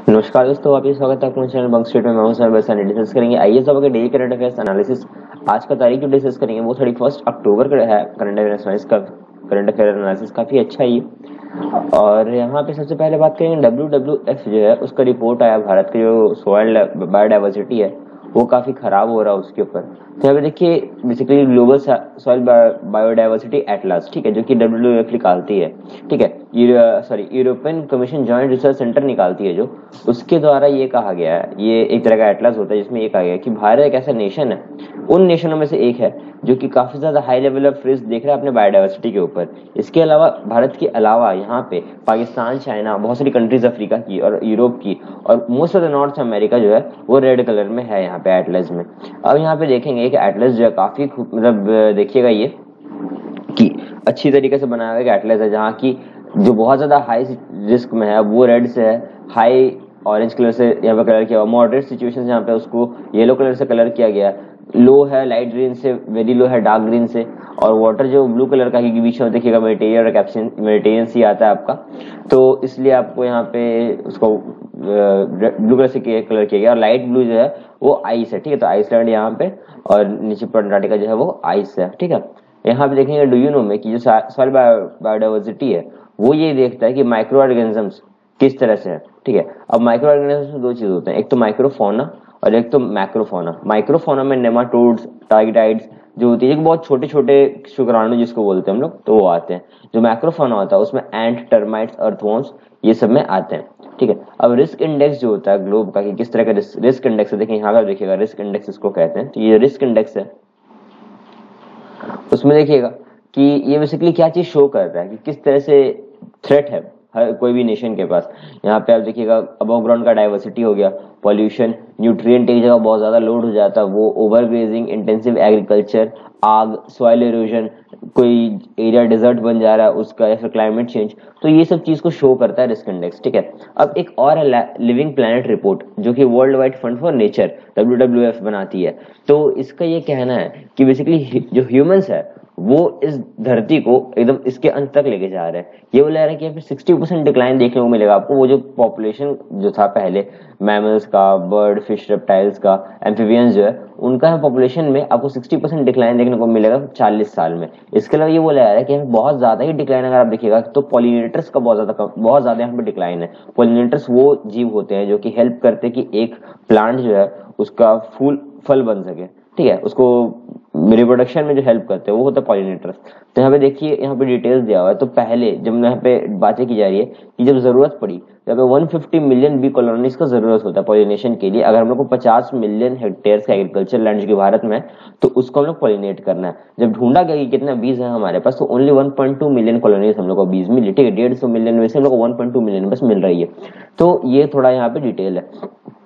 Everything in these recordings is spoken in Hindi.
नमस्कार दोस्तों, आपका स्वागत है आपके चैनल बंक स्ट्रीट में। मैं हूं सर। बस डिस्कस करेंगे IASbaba के डेली करंट अफेयर्स एनालिसिस। आज का तारीख जो डिस्कस करेंगे वो 31 अक्टूबर का है। करंट अफेयर्स का करंट अफेयर एनालिसिस काफी अच्छा ही है। और यहाँ पे सबसे पहले बात करेंगे WWF जो है उसका रिपोर्ट आया। भारत की जो सॉइल बायोडाइवर्सिटी है वो काफी खराब हो रहा है उसके ऊपर। तो यहाँ पे देखिए basically global soil biodiversity atlas, ठीक है, जो कि WWF निकालती है, ठीक है, European Commission Joint Research Centre निकालती है, जो उसके द्वारा ये कहा गया है, ये एक तरह का एटलास होता है जिसमें ये कहा गया है कि भारत एक ऐसा नेशन है, उन नेशनों में से एक है जो कि काफी ज्यादा हाई लेवल ऑफ रिस्क देख रहा है अपने बायोडाइवर्सिटी के ऊपर। इसके अलावा भारत के अलावा यहाँ पे पाकिस्तान, चाइना, बहुत सारी कंट्रीज अफ्रीका की और यूरोप की और most of the North America जो है वो रेड कलर में है यहाँ पे एटलस में। अब यहाँ पे देखेंगे कि एटलस जो है काफी मतलब देखिएगा ये कि अच्छी तरीके से बनाया हुआ एटलस है, जहाँ की जो बहुत ज्यादा हाई रिस्क में है वो रेड से है, हाई ऑरेंज कलर से यहाँ पे कलर किया हुआ, मॉडरेट सिचुएशन यहाँ पे उसको येलो कलर से कलर किया गया, लो है लाइट ग्रीन से, वेरी लो है डार्क ग्रीन से, और वाटर जो ब्लू कलर का ही बीच में देखिएगा मेडिटेरियन और कैप्शन मेडिटेरियन सी आता है आपका, तो इसलिए आपको यहाँ पे उसको ब्लू कलर से कलर किया गया। और लाइट ब्लू जो है वो आइस है, ठीक है, तो आइसलैंड यहाँ पे और नीचे अंटार्कटिका जो है वो आइस है, ठीक है। यहाँ पे देखेंगे डू यू नो में कि जो सॉइल बायोडाइवर्सिटी है वो ये देखता है कि माइक्रो ऑर्गेनिजम्स किस तरह से है, ठीक है। अब माइक्रो ऑर्गेनिजम्स में दो चीज होते हैं, एक तो माइक्रोफोना और एक तो मैक्रोफोना। माइक्रोफोना में नेमाटोड्स, टाइग्राइड्स जो होती है, बहुत छोटे छोटे शुक्राणु जिसको बोलते हैं हम लोग, तो वो आते हैं। जो मैक्रोफोना होता है उसमें एंट, टर्माइट्स, अर्थवॉर्म्स ये सब में आते हैं, ठीक है। अब रिस्क इंडेक्स जो होता है ग्लोब का कि किस तरह का रिस्क इंडेक्स है, देखिए यहाँ पे देखिएगा रिस्क इंडेक्स इसको कहते हैं। तो ये रिस्क इंडेक्स है, उसमें देखिएगा कि ये बेसिकली क्या चीज शो कर रहा है कि किस तरह से थ्रेट है हर कोई भी नेशन के पास। यहाँ पे आप देखिएगा अबव ग्राउंड का डाइवर्सिटी हो गया, पॉल्यूशन, न्यूट्रिएंट एक जगह बहुत ज्यादा लोड हो जाता है वो, ओवरग्रेजिंग, इंटेंसिव एग्रीकल्चर, आग, सॉइल इरोजन, कोई एरिया डिजर्ट बन जा रहा है उसका, या फिर क्लाइमेट चेंज, तो ये सब चीज को शो करता है रिस्क इंडेक्स, ठीक है। अब एक और है लिविंग प्लैनेट रिपोर्ट जो कि world wide fund for nature WWF बनाती है। तो इसका ये कहना है कि बेसिकली जो ह्यूमंस है वो इस धरती को एकदम इसके अंत तक लेके जा रहे हैं। ये बोला जा रहा है कि फिर 60% डिक्लाइन देखने को मिलेगा आपको। वो जो पॉपुलेशन जो था पहले मैमल्स का, बर्ड, फिश, रेप्टाइल्स का, एम्फीबियंस जो है उनका पॉपुलेशन में आपको 60% डिक्लाइन देखने को मिलेगा 40 साल में। इसके अलावा ये बोला जा रहा है कि बहुत ज्यादा ही डिक्लाइन अगर आप देखिएगा तो पॉलिनेटर्स का बहुत ज्यादा यहाँ पे डिक्लाइन है। पॉलिनेटर्स वो जीव होते हैं जो कि हेल्प करते हैं कि एक प्लांट जो है उसका फल बन सके, ठीक है, उसको रिप्रोडक्शन में जो हेल्प करते हैं वो होता है पॉलिनेटर्स। तो यहाँ पे देखिए यहाँ पे डिटेल्स दिया हुआ है। तो पहले जब यहाँ पे बातें की जा रही है कि जब जरूरत पड़ी जब 150 मिलियन बी कॉलोनीज का जरूरत होता है पॉलिनेशन के लिए, अगर हम लोग को 50 मिलियन हेक्टेयर का एग्रीकल्चर लैंड जो कि भारत में है तो उसको हम लोग पॉलिनेट करना है। जब ढूंढा गया कि कितना बीज है हमारे पास, तो ओनली 1.2 मिलियन कॉलोनीज हम लोग को बीज मिली, ठीक है। 150 मिलियन में से हम लोग को 1.2 मिलियन बस मिल रही है। तो ये थोड़ा यहाँ पे डिटेल है।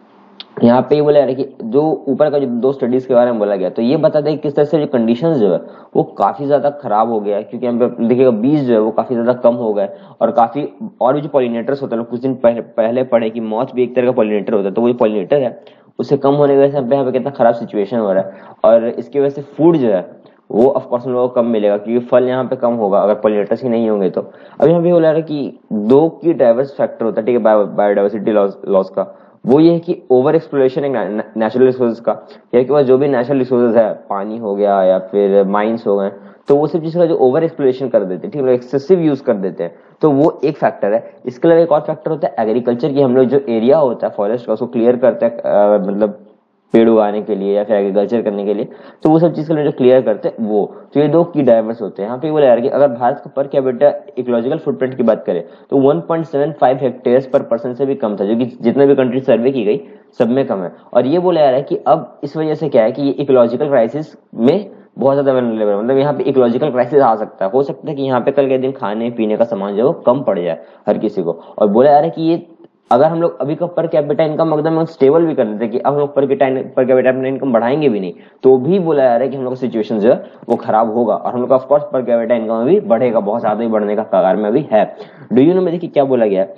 यहाँ पे ये बोला जा रहा है कि जो ऊपर का जो दो स्टडीज के बारे में बोला गया, तो ये बता दें किस तरह से जो कंडीशंस जो है वो काफी ज्यादा खराब हो गया है, क्योंकि यहाँ पे देखिएगा बीज जो है वो काफी ज्यादा कम हो गए, और काफी और भी जो पॉलिनेटर्स होते हैं, कुछ दिन पहले पढ़े कि मॉथ भी एक तरह का पॉलिनेटर होता है, तो वो पॉलिनेटर है उससे कम होने की वजह से यहाँ पे कितना खराब सिचुएशन हो रहा है। और इसकी वजह से फूड जो है वो ऑफकोर्स हम लोगों को कम मिलेगा, क्योंकि फल यहाँ पे कम होगा अगर पॉलिनेटर्स ही नहीं होंगे तो। अब यहाँ पे बोला रहा है कि दो की डाइवर्स फैक्टर होता है, ठीक है, बायोडाइवर्सिटी लॉस का। वो ये है कि ओवर एक्सप्लोरेशन एक नेचुरल रिसोर्सेज का, या कि जो भी नेचुरल रिसोर्सेज है, पानी हो गया या फिर माइंस हो गए, तो वो सब चीज का जो ओवर एक्सप्लोरेशन कर देते हैं, ठीक है, एक्सेसिव यूज कर देते हैं, तो वो एक फैक्टर है। इसके अलावा एक और फैक्टर होता है एग्रीकल्चर की। हम लोग जो एरिया होता है फॉरेस्ट का उसको क्लियर करते हैं मतलब पेड़ उगाने के लिए या फिर एग्रीकल्चर करने के लिए, तो वो सब चीज के लिए जो क्लियर करते हैं वो, तो ये दो की डाइवर्स होते हैं। यहाँ पे बोला यार कि अगर भारत का पर कैपिटा इकोलॉजिकल फुटप्रिंट की बात करें तो 1.75 हेक्टेयर पर पर्सन से भी कम था, जो कि जितने भी कंट्री सर्वे की गई सब में कम है। और ये बोला जा रहा है कि अब इस वजह से क्या है कि ये इकोलॉजिकल क्राइसिस में बहुत ज्यादा वेल्नरेबल, मतलब यहाँ पे इकोलॉजिकल क्राइसिस आ सकता है। हो सकता है कि यहाँ पे कल के दिन खाने पीने का सामान जो है कम पड़ जाए हर किसी को। और बोला जा रहा है कि ये अगर हम लोग अभी का पर कैपिटा इनकम एकदम स्टेबल भी कर देते कि अब हम लोग पर कैपिटा इनकम बढ़ाएंगे भी नहीं, तो भी बोला जा रहा है कि हम लोग का सिचुएशन जो है वो खराब होगा, और हम लोग का ऑफकोर्स पर कैपिटा इनकम भी बढ़ेगा, बहुत ज्यादा ही बढ़ने का कगार में भी है। डू यू नो में देखिए क्या बोला गया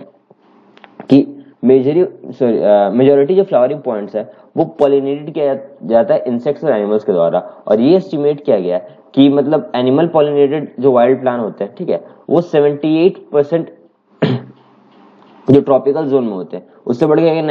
कि मेजोरिटी जो फ्लावरिंग पॉइंट्स है वो पॉलिनेटेड किया जाता है इंसेक्ट्स और एनिमल्स के द्वारा। और ये एस्टिमेट किया गया कि मतलब एनिमल पॉलिनेटेड जो वाइल्ड प्लांट होते हैं, ठीक है, वो 78% जो ट्रॉपिकल जोन में होते हैं, उससे बढ़ के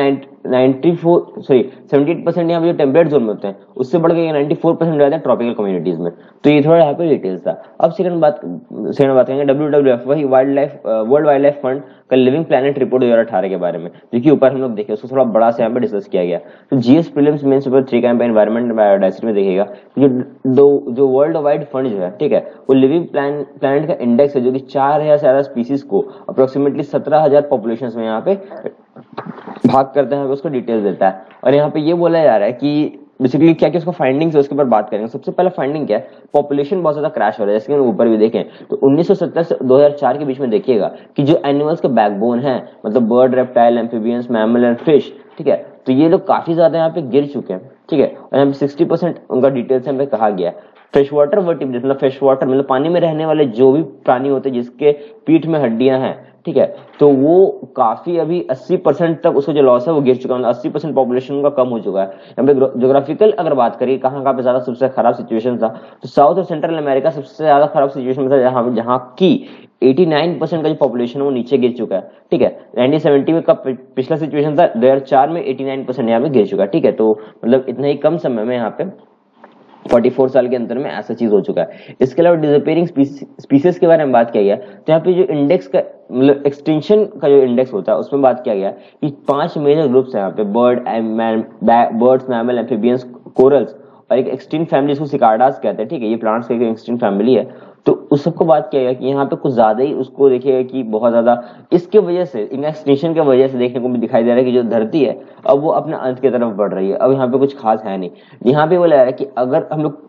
78% यहाँ पे जो टेम्परेट जोन में होते हैं, उससे बढ़ के 94% हो जाते हैं ट्रॉपिकल कम्युनिटीज में। तो ये थोड़ा यहाँ पे डिटेल्स था। अब सेकंड बात करेंगे WWF, वही वर्ल्ड वाइल्ड लाइफ फंड का लिविंग प्लैनेट रिपोर्ट 2018 के बारे में, जो कि ऊपर हम लोग देखे, उसको थोड़ा बड़ा से यहाँ पे डिस्कस किया गया। तो GS प्रीलिम्स मेंस पेपर 3 का यहाँ पे एनवायरमेंट एंड बायोडायवर्सिटी में देखिएगा, जो वर्ल्ड वाइड फंड जो है, ठीक है, वो लिविंग प्लैनेट का इंडेक्स है, जो कि 4000 से ज्यादा स्पीसीज को अप्रोक्सीमेटली 17,000 पॉपुलेशन में यहाँ पे भाग करते हैं, उसको डिटेल्स देता है। और यहाँ पे ये बोला जा रहा है कि बेसिकली क्या क्या उसका फाइंडिंग्स है, उसके ऊपर बात करेंगे। सबसे पहला फाइंडिंग क्या है, पॉपुलेशन बहुत ज्यादा क्रैश हो रहा है। जैसे कि हम ऊपर भी देखें तो 1970 से 2004 के बीच में देखिएगा कि जो एनिमल्स के बैकबोन है, मतलब bird, reptile, amphibians, mammal and fish, ठीक है, तो ये लोग काफी ज्यादा यहाँ पे गिर चुके हैं, ठीक है। और यहाँ पे 60% उनका डिटेल्स यहाँ पे कहा गया है। फ्रेश वाटर वर्टिब्रेट्स, मतलब फ्रेश वाटर मतलब पानी में रहने वाले जो भी प्राणी होते हैं जिसके पीठ में हड्डियां हैं, ठीक है, तो वो काफी अभी 80% तक उसका जो लॉस है वो गिर चुका है, मतलब 80% पॉपुलेशन का कम हो चुका है। यहाँ पे ज्योग्राफिकल अगर बात करिए कहाँ कहाँ पे ज्यादा सबसे खराब सिचुएशन था, तो साउथ और सेंट्रल अमेरिका सबसे ज्यादा खराब सिचुएशन में था, जहाँ की 89% का जो पॉपुलेशन है वो नीचे गिर चुका है, ठीक है। 1970 में का पिछला सिचुएशन था, 2004 में 89% यहाँ पे गिर चुका है, ठीक है। तो मतलब इतना ही कम समय में यहाँ पे 44 साल के अंतर में ऐसा चीज हो चुका है। इसके अलावा डिसअपीयरिंग स्पीसीज के बारे में बात किया गया, तो यहाँ पे जो इंडेक्स का मतलब एक्सटिंक्शन का जो इंडेक्स होता है उसमें बात किया गया कि 5 मेजर ग्रुप्स हैं यहाँ पे, बर्ड्स, मैमल, एम्फीबियंस, कोरल्स और एक एक्सटिंक्ट फैमिली, इसको सिकार्डास कहते हैं, ठीक है, ये प्लांट्स की एक्सटिंक्ट फैमिली है। तो उस सबको बात किया गया कि यहाँ पे कुछ ज्यादा ही उसको देखिएगा कि बहुत ज्यादा इसके वजह से, इन एक्सटिंक्शन की वजह से देखने को भी दिखाई दे रहा है कि जो धरती है अब वो अपने अंत की तरफ बढ़ रही है। अब यहाँ पे कुछ खास है नहीं। यहाँ पे बोला है कि अगर हम लोग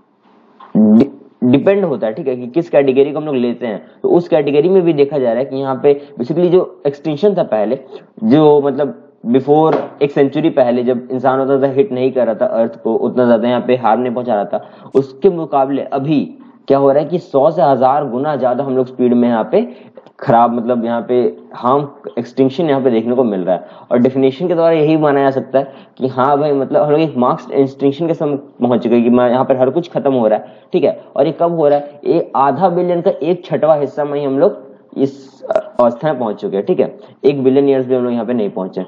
डिपेंड होता है, ठीक है, कि किस कैटेगरी को हम लोग लेते हैं, तो उस कैटेगरी में भी देखा जा रहा है कि यहाँ पे बेसिकली जो एक्सटिंक्शन था पहले, जो मतलब बिफोर एक सेंचुरी पहले जब इंसान होता था हिट नहीं कर रहा था अर्थ को, उतना ज्यादा यहाँ पे हार्म नहीं पहुंचा रहा था, उसके मुकाबले अभी क्या हो रहा है कि 100 से 1000 गुना ज्यादा हम लोग स्पीड में यहाँ पे खराब, मतलब यहाँ पे हार्म एक्सटिंक्शन यहाँ पे देखने को मिल रहा है। और डेफिनेशन के द्वारा यही माना जा सकता है कि हाँ भाई, मतलब हम लोग एक मार्क्स एक्सटिंक्शन के समय पहुंच चुके हैं कि यहाँ पर हर कुछ खत्म हो रहा है, ठीक है। और ये कब हो रहा है, ये आधा बिलियन का 1/6 हिस्सा में ही हम लोग इस अवस्था में पहुंच चुके हैं, ठीक है। 1 बिलियन ईयर्स भी हम लोग यहाँ पे नहीं पहुंचे।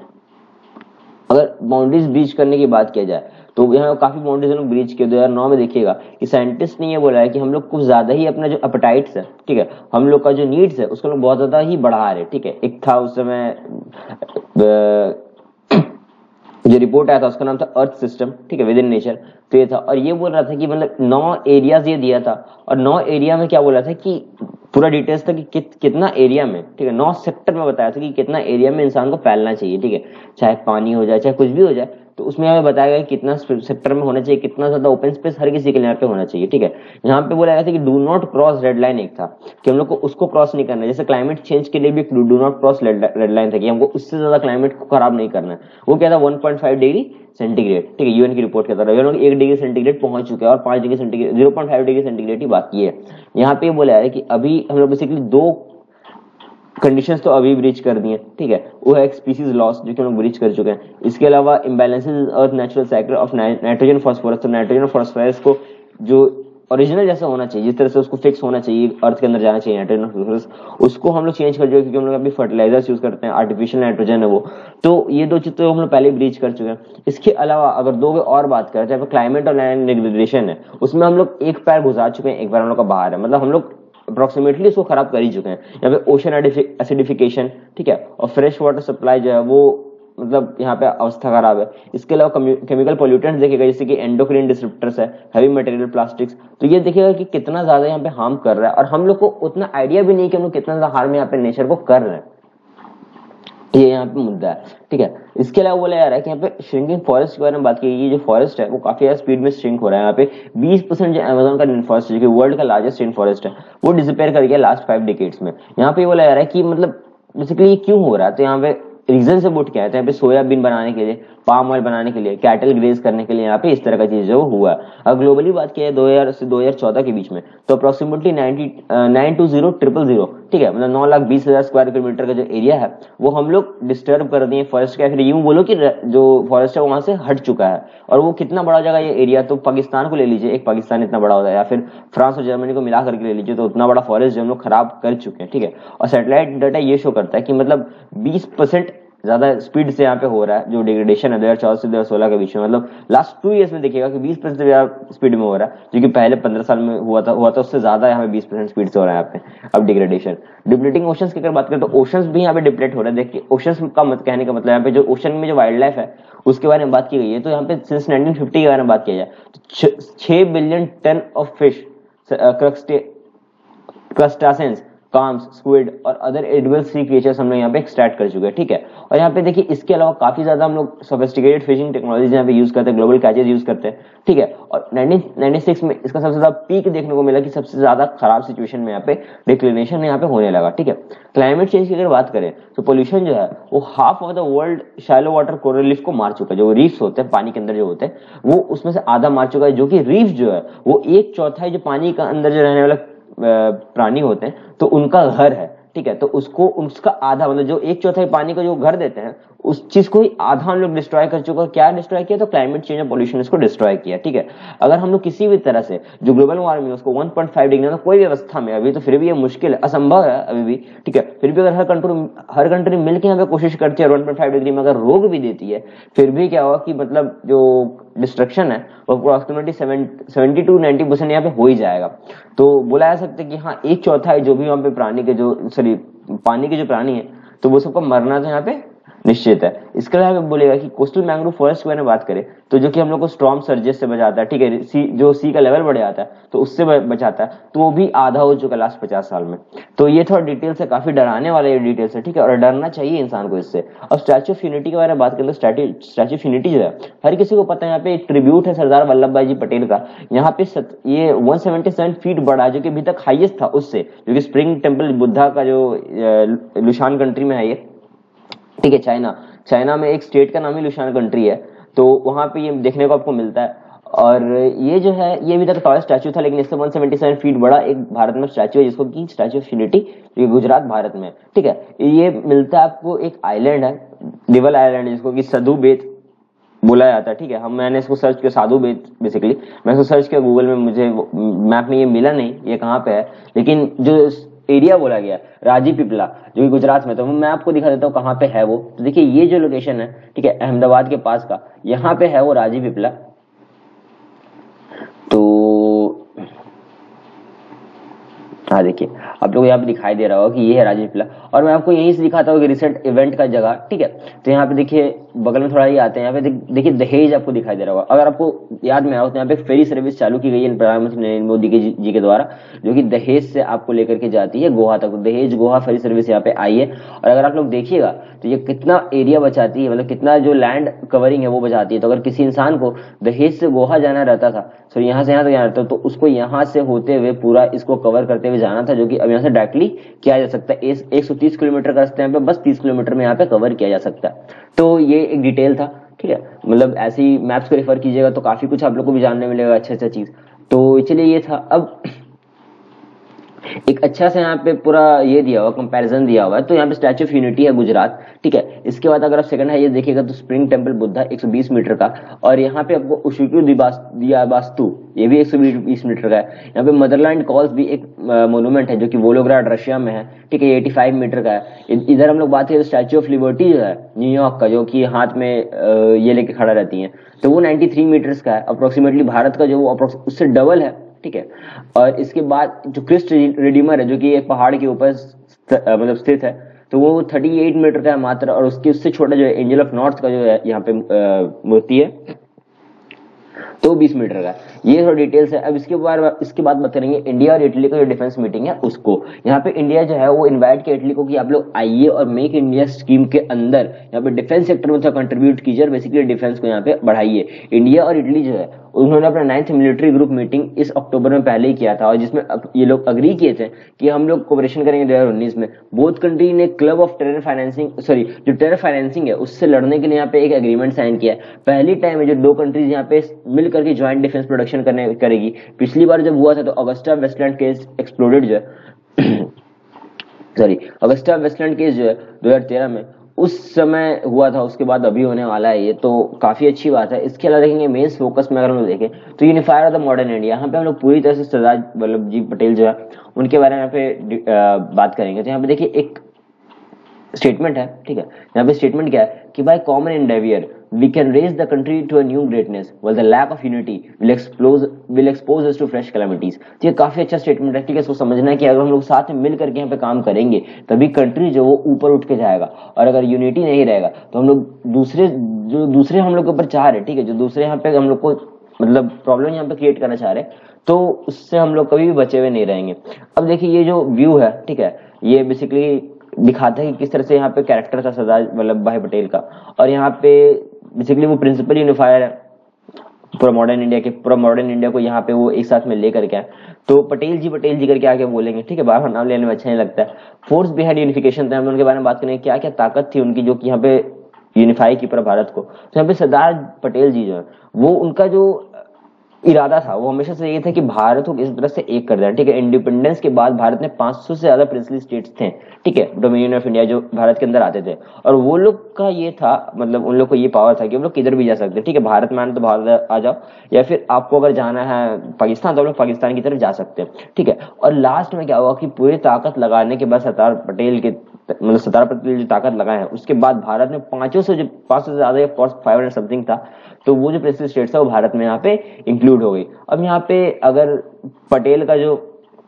अगर बाउंड्रीज ब्रीच करने की बात किया जाए तो यहाँ काफी बाउंड्रीज हम लोग ब्रीच किए। 2009 में देखिएगा कि साइंटिस्ट ने ये बोला है कि हम लोग कुछ ज्यादा ही अपना जो अपटाइट्स है, ठीक है, हम लोग का जो नीड्स है उसको लोग बहुत ज्यादा ही बढ़ा रहे, ठीक है। एक था उस समय जो रिपोर्ट आया था उसका नाम था अर्थ सिस्टम, ठीक है, विद इन नेचर, तो ये था। और ये बोल रहा था कि मतलब 9 एरियाज ये दिया था, और 9 एरिया में क्या बोला था कि पूरा डिटेल्स था कि कितना एरिया में, ठीक है, 9 सेक्टर में बताया था कि कितना एरिया में इंसान को फैलना चाहिए, ठीक है, चाहे पानी हो जाए चाहे कुछ भी हो जाए, तो उसमें हमें बताया गया कितना सेक्टर में होना चाहिए, कितना ज्यादा ओपन स्पेस हर किसी के लिए यहाँ पे होना चाहिए, ठीक है। यहाँ पे बोला गया था कि do not cross red line, एक था कि हम लोग को उसको क्रॉस नहीं करना है। जैसे क्लाइमेट चेंज के लिए भी do not cross red line था कि हमको उससे ज्यादा क्लाइमेट को खराब नहीं करना है। वो क्या था, 1.5 डिग्री सेंटीग्रेड, ठीक है, यूएन की रिपोर्ट के तरह हम लोग 1 डिग्री सेंटीग्रेड पहुंच चुके हैं और 5 डिग्री सेंटीग्रेड 0.5 डिग्री सेंटीग्रेड ही बाकी है। यहाँ पे बोला है कि अभी हम लोग बेसिकली 2 कंडीशंस तो अभी ब्रीच कर दी है, ठीक है, वो है एक स्पीसीज लॉस जो कि हम लोग ब्रीच कर चुके हैं। इसके अलावा imbalances earth natural cycle of nitrogen phosphorus, तो नाइट्रोजन और फास्फोरस को जो ओरिजिनल जैसा होना चाहिए, जिस तरह से उसको फिक्स होना चाहिए, अर्थ के अंदर जाना चाहिए नाइट्रोजन और फास्फोरस, उसको हम लोग चेंज कर चुके क्योंकि हम लोग अभी फर्टिलाइजर्स यूज करते हैं, आर्टिफिशियल नाइट्रोजन है वो। तो ये 2 चीज तो हम लोग पहले ब्रीच कर चुके हैं। इसके अलावा अगर 2 और बात करें, चाहे क्लाइमेट और लैंड डिग्रेडेशन है, उसमें हम लोग एक पैर घुसा चुके हैं, एक बार हम लोग का बाहर है, मतलब हम लोग अप्रोक्सीमेटली इसको खराब कर ही चुके हैं। यहाँ पे ओशन एसिडिफिकेशन, ठीक है, और फ्रेश वाटर सप्लाई जो है वो मतलब यहाँ पे अवस्था खराब है। इसके अलावा केमिकल पोल्यूटेंट्स देखिएगा, जैसे कि एंडोक्राइन डिसरप्टर्स है, हैवी मटेरियल प्लास्टिक्स, तो ये देखिएगा कि कितना ज्यादा यहाँ पे हार्म कर रहा है, और हम लोग को उतना आइडिया भी नहीं कि हम लोग कितना ज्यादा हार्म यहाँ पे नेचर को कर रहे हैं। ये यहाँ पे मुद्दा है, ठीक है। इसके अलावा बोला जा रहा है कि यहाँ पे श्रिंकिंग फॉरेस्ट के बारे में बात की, ये जो फॉरेस्ट है वो काफी ज्यादा स्पीड में श्रिंक हो रहा है। यहाँ पे 20% जो अमेज़न का रेन फॉरेस्ट जो कि वर्ल्ड का लार्जेस्ट रेन फॉरेस्ट है वो डिसअपीयर कर गया लास्ट 5 डिकेड्स में। यहाँ पे बोला जा रहा है कि मतलब बेसिकली क्यों हो रहा है, तो यहाँ पे रीजन से बुट क्या है, तो यहाँ पे सोयाबीन बनाने के लिए, पाम ऑयल बनाने के लिए, कैटल ग्रेज करने के लिए यहाँ पे इस तरह का चीज जो हुआ है। अगर ग्लोबली बात की है 2000 से 2014 के बीच में, तो अप्रोक्सीमेटली 920,000 ठीक है, मतलब 9,20,000 स्क्वायर किलोमीटर का जो एरिया है वो हम लोग डिस्टर्ब कर दिए फॉरेस्ट का, फिर यूं बोलो कि जो फॉरेस्ट है वहां से हट चुका है। और वो कितना बड़ा जगह ये एरिया, तो पाकिस्तान को ले लीजिए, एक पाकिस्तान इतना बड़ा होता है, या फिर फ्रांस और जर्मनी को मिला करके ले लीजिए, तो उतना बड़ा फॉरेस्ट जो हम लोग खराब कर चुके हैं, ठीक है। और सैटेलाइट डाटा ये शो करता है कि मतलब 20% ज्यादा स्पीड से यहाँ पे हो रहा है जो डिग्रेडेशन है 2014 से 2016 के बीच में, मतलब लास्ट 2 ईयर्स में देखिएगा कि 20% ज्यादा स्पीड में हो रहा है, जो कि पहले 15 साल में हुआ था उससे ज्यादा यहाँ पे 20% स्पीड से हो रहा है यहाँ पे अब डिग्रेडेशन। डिप्लेटिंग ओशंस की अगर बात करें तो ओशंस भी यहाँ पे डिप्लेट हो रहा है। देखिए ओशंस का कहने का मतलब यहाँ पे जो ओशन में जो वाइल्ड लाइफ है उसके बारे में बात की गई है, तो यहाँ पे सिंस 1950 के बारे में बात किया जाए तो 6 billion ton of fish, crustaceans, clams, squid और अदर एडिबल सी क्रिएचर्स हम लोग यहाँ पे एक्सट्रैक्ट कर चुके हैं, ठीक है। और यहाँ पे देखिए इसके अलावा काफी ज्यादा हम लोग सोफिस्टिकेटेड फिशिंग टेक्नोलॉजी यहाँ पे यूज करते हैं, ग्लोबल कैचेज यूज करते हैं, ठीक है। और 1996 में इसका सबसे ज्यादा पीक देखने को मिला कि सबसे ज्यादा खराब सिचुएशन में यहाँ पे डिक्लिनेशन यहाँ पे होने लगा, ठीक है। क्लाइमेट चेंज की अगर बात करें तो पोल्यूशन जो है वो half of the world shallow water coral reef को मार चुका है। जो रीफ्स होते हैं पानी के अंदर जो होते हैं वो उसमें से आधा मार चुका है, जो कि रीफ जो है वो 1/4 जो पानी का अंदर जो रहने वाला प्राणी होते हैं तो उनका घर है, ठीक है। तो उसको उसका आधा, मतलब जो 1/4 पानी का जो घर देते हैं उस चीज को ही आधा हम लोग डिस्ट्रॉय कर चुका है। क्या डिस्ट्रॉय किया? तो क्लाइमेट चेंज और पॉल्यूशन इसको डिस्ट्रॉय किया, ठीक है। अगर हम लोग किसी भी तरह से जो ग्लोबल वार्मिंग उसको 1.5 डिग्री, कोई व्यवस्था में अभी तो फिर भी ये मुश्किल है, असंभव है अभी भी, ठीक है। फिर भी अगर हर कंट्री मिलकर यहाँ पे कोशिश करती है 1.5 डिग्री में अगर रोक भी देती है, फिर भी क्या होगा कि मतलब जो डिस्ट्रक्शन है वो अप्रोक्सीमेटली 70 to 90% यहाँ पे हो ही जाएगा। तो बोला जा सकता है कि हाँ 1/4 जो भी वहाँ पे प्राणी के जो पानी के जो प्राणी है तो वो सबका मरना तो यहाँ पे निश्चित है। इसके अलावा बोलेगा कि कोस्टल मैंग्रोव फॉरेस्ट के बारे में बात करें तो जो कि हम लोग को स्टॉर्म सर्जेस से बचाता है, ठीक है। जो सी का लेवल बढ़ जाता है तो उससे बचाता है, तो वो भी आधा हो चुका लास्ट 50 साल में। तो ये थोड़ा डिटेल्स है, काफी डराने वाले ये डिटेल्स है, ठीक है। और डरना चाहिए इंसान को इससे। अब स्टैच्यू ऑफ यूनिटी के बारे में बात करें तो स्टैच्यू ऑफ यूनिटी जो है हर किसी को पता है, यहाँ पे एक ट्रिब्यूट है सरदार वल्लभ भाई जी पटेल का। यहाँ पे ये 177 फीट बड़ा, जो कि अभी तक हाईएस्ट था उससे, जो कि स्प्रिंग टेम्पल बुद्धा का जो लुशान कंट्री में है ये, ठीक है। चाइना में एक स्टेट का नाम ही लुशान कंट्री है, तो वहां पे ये देखने को आपको मिलता है। और ये जो है ये अभी तक टॉलेस्ट स्टैच्यू था, लेकिन इससे 177 फीट बड़ा एक भारत में स्टैच्यू है जिसको कि स्टैच्यू ऑफ यूनिटी, जो गुजरात भारत में, ठीक है। ये मिलता है आपको एक आइलैंड है, दिवल आइलैंड, जिसको कि सधु बेत बोला जाता है, ठीक है। मैंने इसको सर्च किया, साधु बेत बेसिकली मैं इसको सर्च किया गूगल में, मुझे मैप में ये मिला नहीं ये कहाँ पे है, लेकिन जो एरिया बोला गया राजी पिपला जो कि गुजरात में, तो मैं आपको दिखा देता हूँ कहाँ पे है वो। तो देखिए ये जो लोकेशन है, ठीक है, अहमदाबाद के पास का, यहाँ पे है वो राजी पिपला। तो हाँ देखिए आप लोग यहाँ पे दिखाई दे रहा होगा कि ये है राजी पिपला। और मैं आपको यहीं से दिखाता हूँ कि रिसेंट इवेंट का जगह, ठीक है। तो यहाँ पे देखिए बगल में थोड़ा ये आते हैं, यहाँ पे देखिए दहेज आपको दिखाई दे रहा होगा। अगर आपको याद में आओ तो यहाँ पे फेरी सर्विस चालू की गई है प्रधानमंत्री नरेंद्र मोदी जी के द्वारा, जो कि दहेज से आपको लेकर के जाती है गोवा तक। दहेज गोवा फेरी सर्विस यहाँ पे आई है। और अगर आप लोग देखिएगा तो ये कितना एरिया बचाती है, मतलब कितना जो लैंड कवरिंग है वो बचाती है। तो अगर किसी इंसान को दहेज से गोवा जाना रहता था, तो यहाँ से यहाँ तक जाना रहता, तो उसको यहाँ से होते हुए पूरा इसको कवर करते हुए जाना था, जो कि अब यहाँ से डायरेक्टली किया जा सकता है। 130 किलोमीटर का रास्ता यहाँ पे बस 30 किलोमीटर में यहाँ पे कवर किया जा सकता है। तो ये एक डिटेल था, ठीक है। मतलब ऐसे ही मैप्स को रेफर कीजिएगा तो काफी कुछ आप लोग को भी जानने मिलेगा अच्छा चीज। तो चलिए ये था। अब एक अच्छा से यहाँ पे पूरा ये दिया हुआ कंपैरिजन दिया हुआ है। तो यहाँ पे स्टैच्यू ऑफ यूनिटी है गुजरात, ठीक है। इसके बाद अगर आप सेकंड है ये देखिएगा तो स्प्रिंग टेम्पल बुद्धा 120 मीटर का। और यहाँ पे आपको उशुकु दियाबास्तु ये भी 120 मीटर का है। यहाँ पे मदरलैंड कॉल्स भी एक मोन्यूमेंट है जो कि वोलोग्राड रशिया में है, ठीक है। ये 85 मीटर का है। इधर हम लोग बात करें तो स्टैच्यू ऑफ लिबर्टी जो है न्यूयॉर्क का, जो कि हाथ में ये लेके खड़ा रहती है, तो वो 93 मीटर्स का है अप्रोक्सीमेटली। भारत का जो वो उससे डबल है, ठीक है। और इसके बाद जो क्रिस्ट रिडीमर है जो कि एक पहाड़ के ऊपर मतलब स्थित है, तो वो 38 मीटर का है मात्र। और उससे छोटा जो है एंजल ऑफ नॉर्थ का जो है यहाँ पे मूर्ति है, तो 20 मीटर का। ये थोड़ा डिटेल्स है। अब इसके बाद बात करेंगे इंडिया और इटली का जो डिफेंस मीटिंग है उसको। यहाँ पे इंडिया जो है वो इनवाइट किया इटली को कि आप लोग आइए और मेक इंडिया स्कीम के अंदर यहाँ पे डिफेंस सेक्टर में थोड़ा कंट्रीब्यूट कीजिए और बेसिकली डिफेंस को यहाँ पे बढ़ाइए। इंडिया और इटली जो है उन्होंने अपना 9th मिलिट्री ग्रुप मीटिंग इस अक्टूबर में पहले ही किया था, और जिसमें ये लोग अग्री किए थे कि हम लोग कोऑपरेशन करेंगे 2019 में। बोथ कंट्री ने क्लब ऑफ टेरर फाइनेंसिंग जो टेरर फाइनेंसिंग है उससे लड़ने के लिए यहाँ पे एक एग्रीमेंट साइन किया है। पहली टाइम है जो दो कंट्रीज यहाँ पे मिल करके ज्वाइंट डिफेंस प्रोडक्शन करेगी। पिछली बार जब हुआ था तो अगस्टा वेस्टलैंड केस एक्सप्लोडेड जो है सॉरी अगस्टा वेस्टलैंड केस जो है 2013 में उस समय हुआ था, उसके बाद अभी होने वाला है, ये तो काफी अच्छी बात है। इसके अलावा देखेंगे मेंस फोकस में अगर हम लोग देखें तो unifier of the modern India, यहाँ पे हम लोग पूरी तरह से सरदार वल्लभ जी पटेल जो है उनके बारे में यहाँ पे बात करेंगे। तो यहाँ पे देखिए एक स्टेटमेंट है, ठीक है, यहाँ पे स्टेटमेंट क्या है कि by common endeavour we can raise the country to a new greatness while the lack of unity will expose us to fresh calamities. तो ये काफी अच्छा स्टेटमेंट है, ठीक है। इसको समझना है कि अगर हम लोग साथ में मिल करके यहाँ पे काम करेंगे तभी कंट्री जो वो ऊपर उठ के जाएगा, और अगर यूनिटी नहीं रहेगा तो हम लोग दूसरे हम लोग के ऊपर चाह रहे, ठीक है, जो दूसरे यहाँ पे हम लोग को मतलब प्रॉब्लम यहाँ पे क्रिएट करना चाह रहे, तो उससे हम लोग कभी भी बचे हुए नहीं रहेंगे। अब देखिए ये जो व्यू है, ठीक है, ये बेसिकली दिखाता है कि किस तरह से यहाँ पे कैरेक्टर था सरदार वल्लभ भाई पटेल का, और यहाँ पे बेसिकली वो प्रिंसिपल यूनिफायर है पूरा मॉडर्न इंडिया को यहाँ पे वो एक साथ में लेकर के आए। तो पटेल जी करके आके बोलेंगे, ठीक है, बार बार नाम लेने में अच्छा नहीं लगता है। फोर्स बिहाइंड यूनिफिकेशन, हम उनके बारे में बात करेंगे, क्या क्या ताकत थी उनकी जो कि यहाँ पे यूनिफाई की पूरा भारत को। तो यहाँ पे सरदार पटेल जी जो है वो उनका जो इरादा था वो हमेशा से ये था कि भारत को किसी तरह से एक कर देना, ठीक है। इंडिपेंडेंस के बाद भारत में 500 से ज्यादा प्रिंसली स्टेट्स थे, ठीक है, डोमिनियन ऑफ इंडिया जो भारत के अंदर आते थे, और वो लोग का ये था, मतलब उन लोग को ये पावर था कि वो लोग किधर भी जा सकते, ठीक है, भारत में आना तो भारत आ जाओ, या फिर आपको अगर जाना है पाकिस्तान तो आप लोग पाकिस्तान की तरफ जा सकते हैं, ठीक है। और लास्ट में क्या हुआ कि पूरी ताकत लगाने के बाद सरदार पटेल जो ताकत लगाए हैं, उसके बाद भारत में 500 से ज्यादा, 500 समथिंग था, तो वो जो प्रिंसली स्टेट्स है वो भारत में यहाँ पे इंक्लूड हो गई। अब यहाँ पे अगर पटेल का जो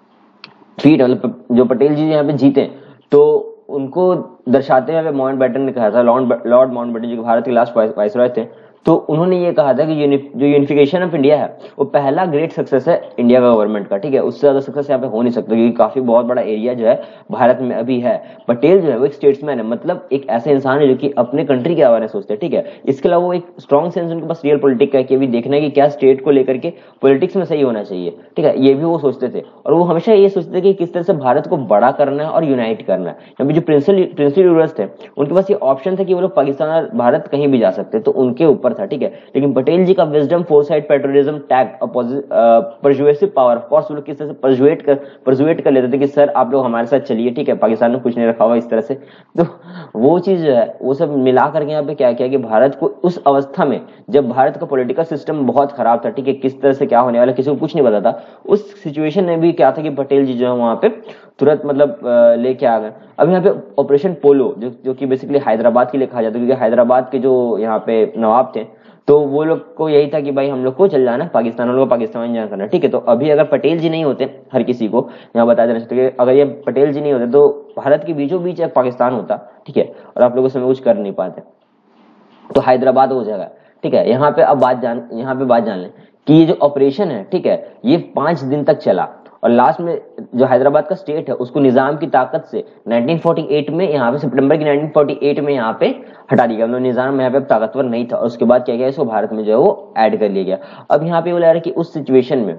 फीट, मतलब जो पटेल जी यहाँ पे जीते, तो उनको दर्शाते हुए माउंटबेटन ने कहा था, लॉर्ड माउंटबेटन जो भारत के लास्ट वाइसरॉय थे, तो उन्होंने ये कहा था कि जो यूनिफिकेशन ऑफ इंडिया है वो पहला ग्रेट सक्सेस है इंडिया का गवर्नमेंट का, ठीक है, उससे ज्यादा सक्सेस यहाँ पे हो नहीं सकता, क्योंकि काफी बहुत बड़ा एरिया जो है भारत में अभी है। पटेल जो है वो एक स्टेट्समैन है, मतलब एक ऐसे इंसान है जो कि अपने कंट्री के बारे में सोचते हैं, ठीक है। इसके अलावा वो एक स्ट्रॉन्ग सेंस उनके पास रियल पॉलिटिक्स है कि अभी देखना है कि क्या स्टेट को लेकर के पॉलिटिक्स में सही होना चाहिए, ठीक है, ये भी वो सोचते थे। और वो हमेशा ये सोचते थे कि किस तरह से भारत को बड़ा करना है और यूनाइट करना है। यहाँ पे जो प्रिंसिपल रूलर्स थे उनके पास ये ऑप्शन था कि वो लोग पाकिस्तान और भारत कहीं भी जा सकते, तो उनके ऊपर था, ठीक है। लेकिन पटेल जी का wisdom, foresight, patriotism, tact, persuasive power, of course वो लोग किस तरह से परसुएट कर लेते थे कि सर आप लोग हमारे साथ चलिए, ठीक है, पाकिस्तान में कुछ नहीं रखा हुआ इस तरह से। तो वो चीज जो है वो सब मिला करके यहाँ पे क्या किया कि भारत को उस अवस्था में, जब भारत का पॉलिटिकल सिस्टम बहुत खराब था, ठीक है, किस तरह से क्या होने वाला किसी को कुछ नहीं पता था, उस सिचुएशन में भी क्या था कि पटेल जी जो है वहां पे तुरंत मतलब लेके आ गए। अब यहाँ पे ऑपरेशन पोलो जो कि बेसिकली हैदराबाद के लिए कहा जाता है, क्योंकि हैदराबाद के जो यहाँ पे नवाब थे, तो वो लोग को यही था कि भाई हम लोग को चल जाना पाकिस्तान, हम लोग को पाकिस्तान जाना करना, ठीक है। तो अभी अगर पटेल जी नहीं होते, हर किसी को यहाँ बता देना चाहिए कि अगर ये पटेल जी नहीं होते तो भारत के बीचों बीच एक पाकिस्तान होता, ठीक है, और आप लोग उस समय कुछ कर नहीं पाते, तो हैदराबाद हो जाएगा, ठीक है। यहाँ पे बात जान लें कि ये जो ऑपरेशन है, ठीक है, ये 5 दिन तक चला, और लास्ट में जो हैदराबाद का स्टेट है उसको निजाम की ताकत से 1948 में यहाँ पे सितंबर की 1948 में यहाँ पे हटा दिया गया, मतलब निजाम यहाँ पे ताकतवर नहीं था, और उसके बाद क्या गया, इसको भारत में जो है वो ऐड कर लिया गया। अब यहाँ पे वो लग रहा है कि उस सिचुएशन में,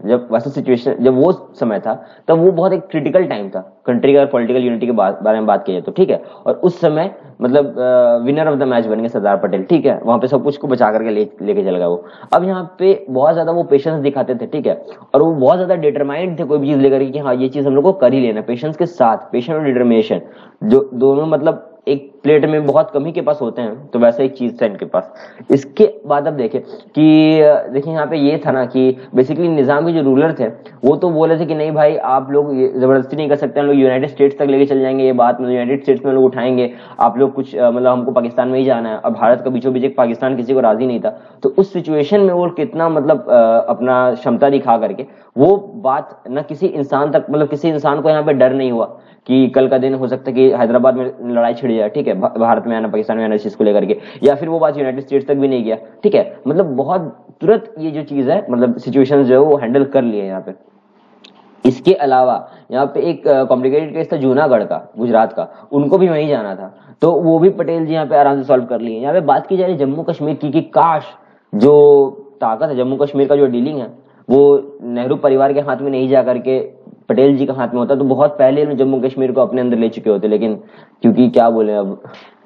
जब वो समय था, तब वो बहुत एक क्रिटिकल टाइम था कंट्री का, पॉलिटिकल यूनिटी के बारे में बात की जाए तो, ठीक है। और उस समय मतलब विनर ऑफ द मैच बन गए सरदार पटेल, ठीक है, वहां पे सब कुछ को बचा करके लेके चल गया वो। अब यहाँ पे बहुत ज्यादा वो पेशेंस दिखाते थे, ठीक है, और वो बहुत ज्यादा डिटरमाइंड थे कोई भी चीज लेकर कि हाँ ये चीज हम लोग को कर ही लेना, पेशेंस के साथ, पेशेंस और डिटरमिनेशन जो दोनों मतलब एक प्लेट में बहुत कम ही के पास होते हैं, तो वैसा एक चीज था इनके पास। इसके बाद अब देखिए यहाँ पे ये था ना कि बेसिकली निजाम के जो रूलर थे वो तो बोले थे कि नहीं भाई आप लोग ये जबरदस्ती नहीं कर सकते, हम लोग यूनाइटेड स्टेट्स तक लेके चल जाएंगे, ये बात मतलब यूनाइटेड स्टेट्स में लोग उठाएंगे, आप लोग कुछ मतलब हमको पाकिस्तान में ही जाना है, और भारत का बीचों बीच एक पाकिस्तान किसी को राजी नहीं था। तो उस सिचुएशन में वो कितना मतलब अपना क्षमता दिखा करके वो बात न किसी इंसान तक, मतलब किसी इंसान को यहाँ पे डर नहीं हुआ कि कल का दिन हो सकता है कि हैदराबाद में लड़ाई छिड़ जाए, ठीक है, भारत में आना, पाकिस्तान में आना, इस चीज को लेकर के, या फिर वो बात यूनाइटेड स्टेट्स तक भी नहीं गया, ठीक है, मतलब बहुत तुरंत ये जो चीज है मतलब सिचुएशन जो है वो हैंडल कर लिए यहाँ पे। इसके अलावा यहाँ पे एक कॉम्प्लिकेटेड केस था जूनागढ़ का, गुजरात का, उनको भी वहीं जाना था, तो वो भी पटेल जी यहाँ पे आराम से सॉल्व कर लिए। यहाँ पे बात की जा रही जम्मू कश्मीर की कि काश जो ताकत है जम्मू कश्मीर का जो डीलिंग है वो नेहरू परिवार के हाथ में नहीं जा करके पटेल जी का हाथ में होता, तो बहुत पहले जम्मू कश्मीर को अपने अंदर ले चुके होते, लेकिन क्योंकि क्या बोले अब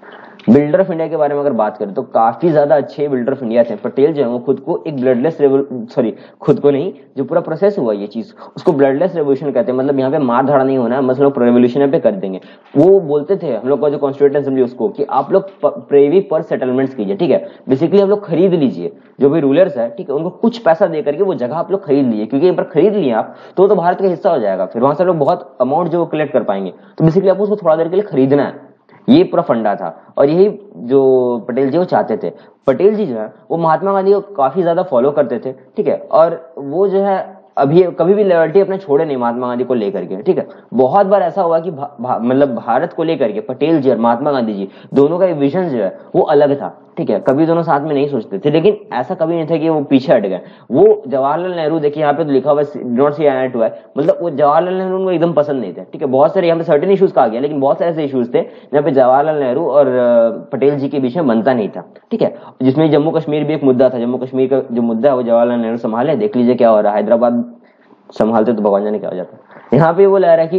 बिल्डर ऑफ इंडिया के बारे में अगर बात करें तो काफी ज्यादा अच्छे बिल्डर ऑफ इंडिया थे। पटेल जो है वो खुद को एक ब्लडलेस खुद को नहीं, जो पूरा प्रोसेस हुआ ये चीज, उसको ब्लडलेस रेवोल्यूशन कहते हैं। मतलब यहाँ पे मार धाड़ नहीं होना है, मतलब लोग रेवोल्यूशन पे कर देंगे। वो बोलते थे हम लोग का जो कॉन्स्टिट्यूएंट असेंबली उसको, कि आप लोग प्रेवी पर सेटलमेंट्स कीजिए, ठीक है। बेसिकली हम लोग खरीद लीजिए, जो भी रूलर्स है, ठीक है, उनको कुछ पैसा दे करके वो जगह आप लोग खरीद लीजिए, क्योंकि एक बार खरीद लिए आप तो भारत का हिस्सा हो जाएगा। फिर वहां से लोग बहुत अमाउंट जो कलेक्ट कर पाएंगे। तो बेसिकली आपको उसको थोड़ा देर के लिए खरीदना है, ये पूरा फंडा था। और यही जो पटेल जी वो चाहते थे। पटेल जी जो है वो महात्मा गांधी को काफी ज्यादा फॉलो करते थे, ठीक है। और वो जो है अभी कभी भी लॉयल्टी अपने छोड़े नहीं महात्मा गांधी को लेकर के, ठीक है। बहुत बार ऐसा हुआ कि मतलब भारत को लेकर के पटेल जी और महात्मा गांधी जी दोनों का विजन जो है वो अलग था, ठीक है। कभी दोनों साथ में नहीं सोचते थे, लेकिन ऐसा कभी नहीं था कि वो पीछे हट गए। वो जवाहरलाल नेहरू, देखिए यहाँ पे तो लिखा हुआ नॉट सी टू है, मतलब वो जवाहरलाल नेहरू उनको एकदम पसंद नहीं थे, ठीक है। बहुत सारे यहाँ पे सर्टेन इश्यूज कहा गया, लेकिन बहुत सारे ऐसे इश्यूज थे जहाँ पे जवाहरलाल नेहरू और पटेल जी के बीच में बनता नहीं था, ठीक है। जिसमें जम्मू कश्मीर भी एक मुद्दा था। जम्मू कश्मीर का जो मुद्दा है वो जवाहरलाल नेहरू संभाले, देख लीजिए क्या हो रहा है। हैदराबाद संभालते तो भगवान जाने क्या हो जाता। यहाँ पे वो लह रहा है कि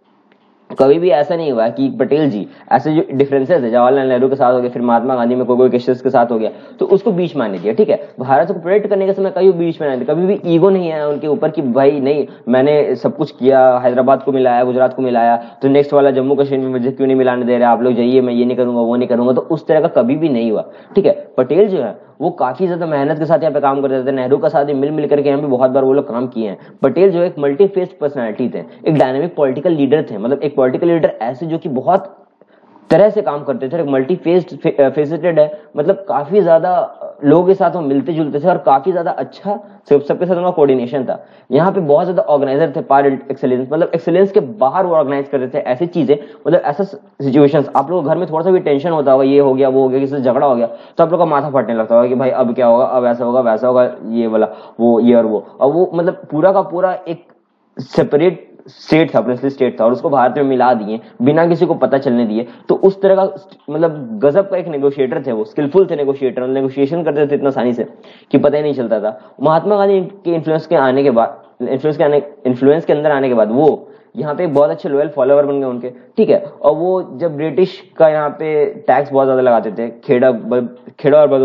कभी भी ऐसा नहीं हुआ कि पटेल जी ऐसे जो डिफरेंसेस है जवाहरलाल नेहरू के साथ हो गया, फिर महात्मा गांधी में कोई केसेस के साथ हो गया, तो उसको बीच में आने दिया, ठीक है। भारत को प्रोटेक्ट करने के समय कभी बीच में आने दिया, कभी भी ईगो नहीं है उनके ऊपर कि भाई नहीं मैंने सब कुछ किया, हैदराबाद को मिलाया, गुजरात को मिलाया, तो नेक्स्ट वाला जम्मू कश्मीर में मुझे क्यों नहीं मिलाने दे रहे आप लोग, जाइए मैं ये नहीं करूंगा वो नहीं करूंगा। तो उस तरह का कभी भी नहीं हुआ, ठीक है। पटेल जो है वो काफी ज्यादा मेहनत के साथ यहाँ पे काम करते थे। नेहरू का साथ मिल करके यहाँ पे बहुत बार वो लोग काम किए हैं। पटेल जो एक मल्टी फेस्ड पर्सनैलिटी थे, एक डायनामिक पॉलिटिकल लीडर थे। मतलब एक पॉलिटिकल लीडर ऐसे जो कि बहुत तरह से काम करते थे, मल्टी फेसेटेड है, मतलब काफी ज्यादा लोगों के साथ वो मिलते जुलते थे और काफी ज्यादा अच्छा सबके साथ उनका कोऑर्डिनेशन था। यहाँ पे बहुत ज्यादा ऑर्गेनाइजर थे, पार एक्सेलेंस, मतलब एक्सेलेंस के बाहर वो ऑर्गेनाइज करते थे ऐसी चीजें, मतलब ऐसा सिचुएशंस। आप लोगों के घर में थोड़ा सा भी टेंशन होता होगा, ये हो गया वो हो गया, किसी से झगड़ा हो गया, तो आप लोग का माथा फटने लगता होगा कि भाई अब क्या होगा, अब ऐसा होगा वैसा होगा, ये वाला वो ये और वो मतलब पूरा का पूरा एक सेपरेट स्टेट था, प्रिंसली स्टेट था, और उसको भारत में मिला दिए बिना किसी को पता चलने दिए। तो उस तरह का मतलब गजब का एक नेगोशिएटर थे वो, स्किलफुल थे नेगोशिएटर, नेगोशिएशन करते थे इतना आसानी से कि पता ही नहीं चलता था। महात्मा गांधी के इन्फ्लुएंस के आने के बाद, इन्फ्लुएंस के अंदर आने के बाद वो यहाँ पे एक बहुत अच्छे लॉयल फॉलोअर बन गए उनके, ठीक है। और वो जब ब्रिटिश का यहाँ पे टैक्स बहुत ज्यादा लगाते थे, खेड़ा और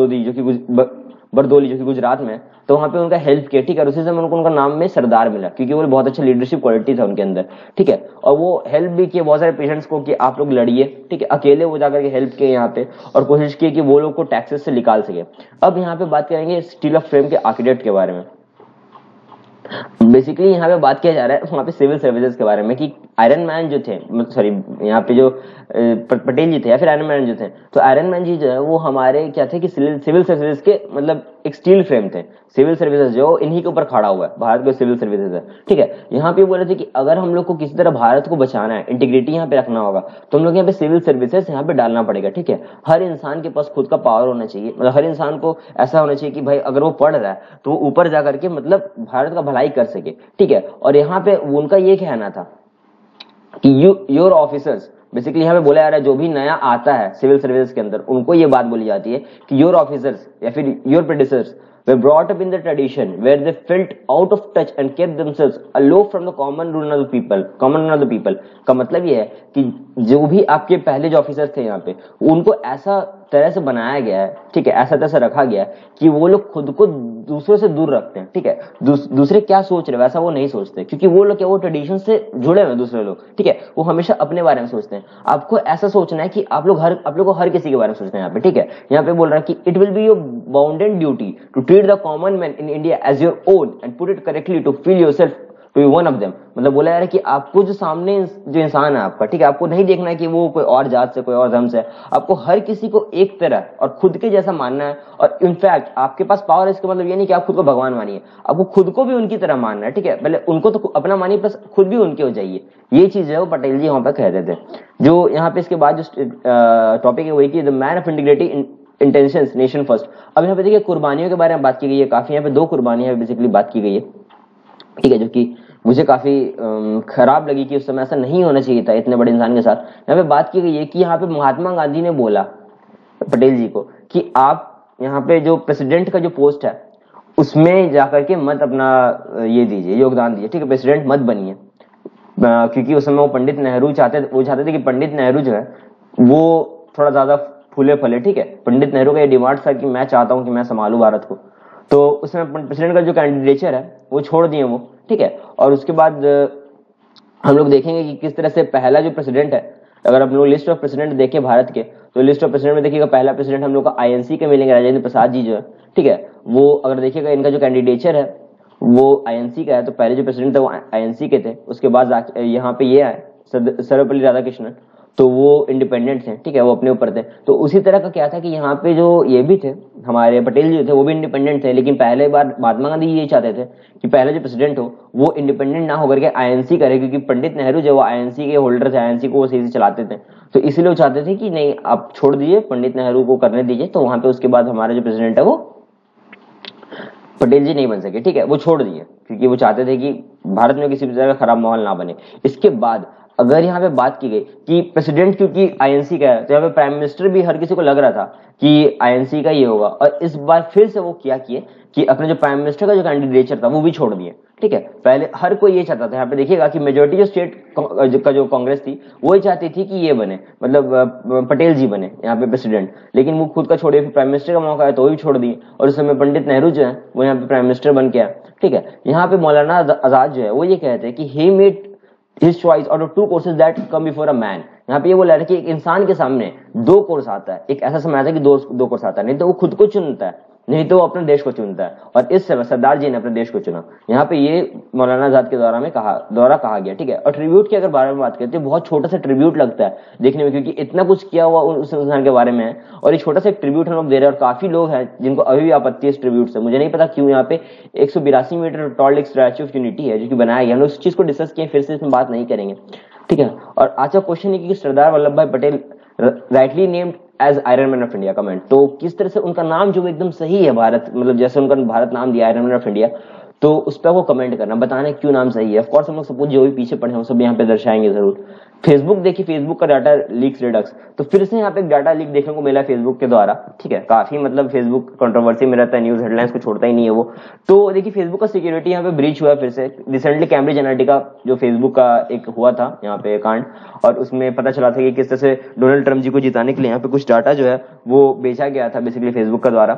बरदोली जो कि गुजरात में, तो वहां पे उनका हेल्प किया, ठीक है। उसी समय उनको उनका नाम में सरदार मिला, क्योंकि वो बहुत अच्छा लीडरशिप क्वालिटी था उनके अंदर, ठीक है। और वो हेल्प भी किए बहुत सारे पेशेंट्स को कि आप लोग लड़िए, ठीक है। अकेले वो जाकर के हेल्प किए यहाँ पे, और कोशिश की कि वो लोग को टैक्सेस से निकाल सके। अब यहाँ पे बात करेंगे स्टील ऑफ फ्रेम के आर्किटेक्ट के बारे में। बेसिकली यहाँ पे बात किया जा रहा है वहां पे सिविल सर्विसेज के बारे में, कि आयरन मैन जो थे, सॉरी यहाँ पे जो पटेल जी थे या फिर आयरन मैन जो थे, तो आयरन मैन जी जो है वो हमारे क्या थे कि सिविल सर्विसेज के मतलब एक स्टील फ्रेम थे। सिविल सर्विसेज जो इन्हीं के ऊपर खड़ा हुआ है, भारत के सिविल सर्विसेज है, ठीक है। यहाँ पे बोल रहे थे कि अगर हम लोग को किसी तरह भारत को बचाना है, इंटीग्रिटी यहाँ पे रखना होगा, तो हम लोग यहाँ पे सिविल सर्विसेज यहाँ पे डालना पड़ेगा, ठीक है। हर इंसान के पास खुद का पावर होना चाहिए, मतलब हर इंसान को ऐसा होना चाहिए कि भाई अगर वो पढ़ रहा है तो वो ऊपर जाकर के मतलब भारत का भलाई कर सके, ठीक है। और यहाँ पे उनका ये कहना था कि योर ऑफिसर्स, बेसिकली यहाँ पे बोला जा रहा है जो भी नया आता है सिविल सर्विसेज के अंदर, उनको ये बात बोली जाती है कि योर ऑफिसर्स या फिर your predecessors were brought up in the tradition where they felt out of touch and kept themselves aloof from the common rule of the people। का मतलब ये है कि जो भी आपके पहले जो ऑफिसर्स थे यहाँ पे, उनको ऐसा तरह से बनाया गया है, ठीक है, ऐसा तरह से रखा गया है कि वो लोग खुद को दूसरों से दूर रखते हैं, ठीक है। दूसरे क्या सोच रहे हैं वैसा वो नहीं सोचते, क्योंकि वो लोग क्या, वो ट्रेडिशन से जुड़े हुए दूसरे लोग, ठीक है। वो हमेशा अपने बारे में सोचते हैं। आपको ऐसा सोचना है कि आप लोग को हर किसी के बारे में सोचना है यहाँ पे, ठीक है। यहाँ पे बोल रहा है कि it will be your bounded duty to treat the common man in India as your own and put it correctly to feel yourself to be one of them. मतलब बोला जा रहा है कि आपको जो सामने जो इंसान है आपका, ठीक है, आपको नहीं देखना है कि वो कोई और जात से, कोई और धर्म से है। आपको हर किसी को एक तरह और खुद के जैसा मानना है। और इनफैक्ट आपके पास पावर है, इसका मतलब ये नहीं कि आप खुद को भगवान मानिए, आपको खुद को भी उनकी तरह मानना है, ठीक है। पहले उनको तो अपना मानिए, प्लस खुद भी उनके हो जाइए। ये चीज है वो पटेल जी वहां पर कहते थे। जो यहाँ पे इसके बाद जो टॉपिक है वही कि the man of integrity intentions nation first. अब यहाँ पे देखिए कुर्बानियों के बारे में बात की गई है काफी। यहाँ पे 2 कुर्बानियां बेसिकली बात की गई है, ठीक है, जो कि मुझे काफी खराब लगी कि उस समय ऐसा नहीं होना चाहिए था इतने बड़े इंसान के साथ। यहाँ पे बात की गई है कि यहाँ पे महात्मा गांधी ने बोला पटेल जी को कि आप यहाँ पे जो प्रेसिडेंट का जो पोस्ट है उसमें जाकर के मत अपना ये दीजिए, योगदान दीजिए, ठीक है, प्रेसिडेंट मत बनिए। क्योंकि उस समय वो पंडित नेहरू चाहते थे कि पंडित नेहरू जो है वो थोड़ा ज्यादा फूले फले, ठीक है। पंडित नेहरू का ये डिमांड था कि मैं चाहता हूं कि मैं संभालूं भारत को, तो उसमें प्रेसिडेंट का जो कैंडिडेचर है वो छोड़ दिए वो, ठीक है। और उसके बाद हम लोग देखेंगे कि किस तरह से पहला जो प्रेसिडेंट है, अगर हम लोग लिस्ट ऑफ प्रेसिडेंट देखें भारत के, तो लिस्ट ऑफ प्रेसिडेंट में देखिएगा पहला प्रेसिडेंट हम लोग का आईएनसी के मिलेंगे, राजेंद्र प्रसाद जी जो है, ठीक है। वो अगर देखिएगा इनका जो कैंडिडेचर है वो आईएनसी का है, तो पहले जो प्रेसिडेंट थे वो आईएनसी के थे। उसके बाद यहाँ पे ये आए सर्वपल्ली राधाकृष्णन, तो वो इंडिपेंडेंट थे, ठीक है, वो अपने ऊपर थे। तो उसी तरह का क्या था कि यहाँ पे जो ये भी थे हमारे पटेल जी थे, वो भी इंडिपेंडेंट थे, लेकिन पहले बार महात्मा गांधी ये चाहते थे कि पहले जो प्रेसिडेंट हो वो इंडिपेंडेंट ना होकर के आईएनसी करे, क्योंकि पंडित नेहरू जो वो आईएनसी के होल्डर थे, आईएनसी को वो सही से चलाते थे, तो इसीलिए वो चाहते थे कि नहीं आप छोड़ दीजिए, पंडित नेहरू को करने दीजिए। तो वहां पे उसके बाद हमारा जो प्रेसिडेंट है वो पटेल जी नहीं बन सके, ठीक है, वो छोड़ दिए, क्योंकि वो चाहते थे कि भारत में किसी भी तरह का खराब माहौल ना बने। इसके बाद अगर यहाँ पे बात की गई कि प्रेसिडेंट क्योंकि आईएनसी का है, तो यहाँ पे प्राइम मिनिस्टर भी हर किसी को लग रहा था कि आईएनसी का ये होगा, और इस बार फिर से वो क्या किए कि अपने जो प्राइम मिनिस्टर का जो कैंडिडेचर था वो भी छोड़ दिए, ठीक है। पहले हर कोई ये चाहता था, यहाँ पे देखिएगा कि मेजोरिटी जो स्टेट का जो कांग्रेस थी वो ही चाहती थी कि ये बने, मतलब पटेल जी बने यहाँ पे प्रेसिडेंट, लेकिन वो खुद का छोड़े, प्राइम मिनिस्टर का मौका है तो वो भी छोड़ दिए, और उस समय पंडित नेहरू जो है वो यहाँ पे प्राइम मिनिस्टर बन के आए, ठीक है। यहाँ पे मौलाना आजाद जो है वो ये कहते हैं कि he made his choice out of two courses that come before a man। यहाँ पे ये बोला है कि एक इंसान के सामने दो कोर्स आता है, एक ऐसा समय आता है कि दो कोर्स आता है, नहीं तो वो खुद को चुनता है, नहीं तो वो अपने देश को चुनता है, और इस समय सरदार जी ने अपने देश को चुना। यहाँ पे ये मौलाना आजाद के द्वारा कहा गया, ठीक है। और ट्रिब्यूट की अगर बारे में बात करते हैं, बहुत छोटा सा ट्रिब्यूट लगता है देखने में, क्योंकि इतना कुछ किया हुआ उस इंसान के बारे में है, और ये छोटा सा एक ट्रिब्यूट हम लोग दे रहे हैं, और काफी लोग हैं जिनको अभी भी आपत्ति है इस ट्रिब्यूट से। मुझे नहीं पता क्यों यहाँ पे 182 मीटर टॉल एक स्टैच्यू ऑफ यूनिटी है जो कि बनाया गया, हम लोग इस चीज को डिस्कस किए, फिर से इसमें बात नहीं करेंगे, ठीक है। और आज का क्वेश्चन है कि Sardar Vallabh Bhai Patel rightly named as iron man of India, comment. तो किस तरह से उनका नाम जो एकदम सही है भारत, मतलब जैसे उनका भारत नाम दिया आयरन मैन ऑफ इंडिया, तो उस पर वो कमेंट करना, बताना क्यों नाम सही है। ऑफ कोर्स हम लोग सपोज जो भी पीछे पढ़े हैं सब यहाँ पे दर्शाएंगे जरूर। फेसबुक देखिए, फेसबुक का डाटा लीक्स रिडक्स, तो फिर से यहाँ पे एक डाटा लीक देखने को मिला फेसबुक के द्वारा, ठीक है। काफी मतलब फेसबुक कंट्रोवर्सी में रहता है, न्यूज हेडलाइंस को छोड़ता ही नहीं है वो। तो देखिए फेसबुक का सिक्योरिटी यहाँ पे ब्रीच हुआ है फिर से रिसेंटली। कैम्ब्रिज एनालिटिका जो फेसबुक का एक हुआ था यहाँ पे कांड, और उसमें पता चला था कि किस तरह से डोनाल्ड ट्रम्प जी को जिताने के लिए यहाँ पे कुछ डाटा जो है वो बेचा गया था, बेसिकली फेसबुक का द्वारा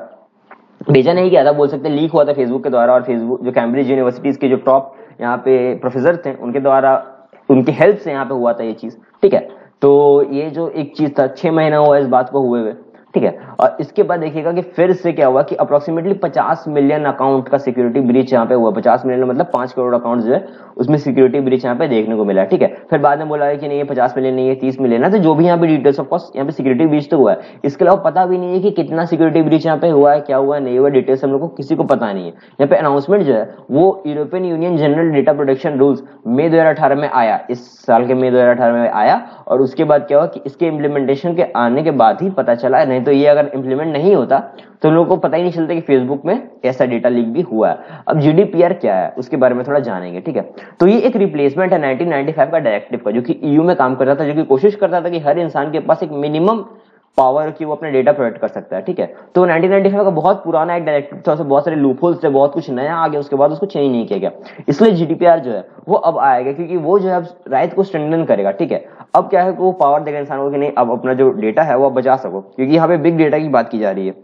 भेजा नहीं गया था, बोल सकते लीक हुआ था फेसबुक के द्वारा। और फेसबुक जो कैम्ब्रिज यूनिवर्सिटीज के जो टॉप यहाँ पे प्रोफेसर थे उनके द्वारा, उनकी हेल्प से यहाँ पे हुआ था ये चीज, ठीक है। तो ये जो एक चीज था, 6 महीना हुआ इस बात को हुए हुए, ठीक है। और इसके बाद देखिएगा कि फिर से क्या हुआ कि अप्रोक्सीमेटली 50 मिलियन अकाउंट का सिक्योरिटी ब्रीच यहाँ पे हुआ। 50 मिलियन मतलब 5 करोड़ अकाउंट जो है उसमें सिक्योरिटी ब्रीच यहाँ पे देखने को मिला, ठीक है। फिर बाद में बोला है कि नहीं ये 50 मिलियन नहीं है 30 मिलियन है, तो जो भी यहाँ पे डिटेल्स, ऑफ कोर्स यहाँ पे सिक्योरिटी ब्रीच तो हुआ है, इसके अलावा पता भी नहीं है कि कितना सिक्योरिटी ब्रीच यहाँ पे हुआ है, क्या हुआ है, नहीं हुआ, डिटेल्स हम लोग को किसी को पता नहीं है। यहाँ पे अनाउंसमेंट जो है वो European Union general data protection rules मई 2018 में आया, इस साल के मई 2018 में आया। और उसके बाद क्या हुआ कि इसके इम्प्लीमेंटेशन के आने के बाद ही पता चला, नहीं तो ये अगर इम्प्लीमेंट नहीं होता तो लोगों को पता ही नहीं चलता कि फेसबुक में ऐसा डेटा लीक भी हुआ है। अब जीडीपीआर क्या है उसके बारे में थोड़ा जानेंगे, ठीक है। तो ये एक रिप्लेसमेंट है 1995 का डायरेक्टिव का, जो कि ईयू में काम करता था, जो कि कोशिश करता था कि हर इंसान के पास एक मिनिमम पावर की वो अपने डेटा प्रोटेक्ट कर सकता है, ठीक है। तो 1995 का बहुत पुराना एक डायरेक्टिव था, उसमें बहुत सारे लूपहोल्स थे, बहुत कुछ नया आ गया, उसके बाद उसको चेंज नहीं किया गया। इसलिए जीडीपीआर जो है वो अब आएगा, क्योंकि वो जो है अब राइट को स्ट्रेंथन करेगा, ठीक है। अब क्या है कि वो पावर देगा इंसानों को कि नहीं अब अपना जो डेटा है वो आप बचा सको, क्योंकि यहाँ पे बिग डेटा की बात की जा रही है।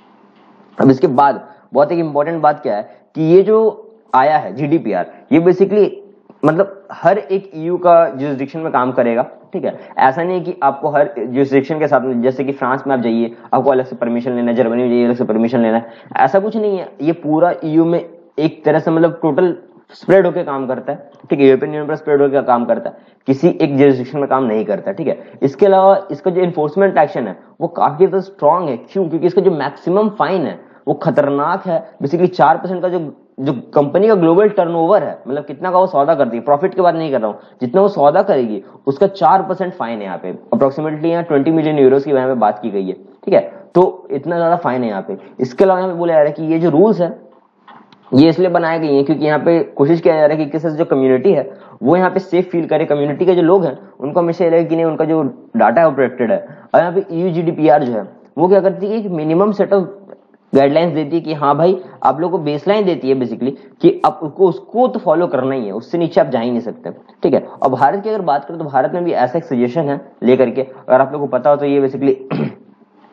अब इसके बाद बहुत एक इंपॉर्टेंट बात क्या है कि ये जो आया है जीडीपीआर, ये बेसिकली मतलब हर एक ईयू का जुरिसडिक्शन में काम करेगा, ठीक है। ऐसा नहीं है कि आपको हर जुरिसडिक्शन के साथ, जैसे कि फ्रांस में आप जाइए आपको अलग से परमिशन लेना है, जर्मनी में जाइए अलग से परमिशन लेना है, ऐसा कुछ नहीं है। ये पूरा ईयू में एक तरह से मतलब टोटल स्प्रेड होकर काम करता है, ठीक है। यूरोपियन यूनियन पर स्प्रेड होकर काम करता है, किसी एक जुरिसडिक्शन में काम नहीं करता, ठीक है। इसके अलावा इसका जो एनफोर्समेंट एक्शन है वो काफी ज्यादा स्ट्रॉन्ग है। क्यों? क्योंकि इसका जो मैक्सिमम फाइन है वो खतरनाक है। बेसिकली 4% का जो कंपनी का ग्लोबल टर्नओवर है, मतलब कितना का वो सौदा करती है, प्रॉफिट की बात नहीं कर रहा हूं, जितना वो सौदा करेगी उसका 4% फाइन है यहाँ पे। अप्रोक्सीमेटली यहाँ 20 मिलियन यूरोस की यहाँ पे बात की गई है, ठीक है। तो इतना ज्यादा फाइन है यहाँ पे। इसके अलावा यहाँ पे बोला जा रहा है कि ये जो रूल्स है ये इसलिए बनाए गए हैं क्योंकि यहाँ पे कोशिश किया जा रहा है कि किसी जो कम्युनिटी है वो यहाँ पे सेफ फील करे, कम्युनिटी के जो लोग हैं उनको हमेशा लगे कि नहीं उनका जो डाटा है वो प्रोटेक्टेड है। और यहाँ पे ईयू जीडीपीआर जो है वो क्या करती है कि मिनिमम सेट ऑफ गाइडलाइंस देती है कि हाँ भाई आप लोगों को बेसलाइन देती है बेसिकली कि आप उसको तो फॉलो करना ही है, उससे नीचे आप जा ही नहीं सकते, ठीक है। और भारत की अगर बात करें तो भारत में भी ऐसा एक सजेशन है लेकर के, अगर आप लोगों को पता हो तो ये बेसिकली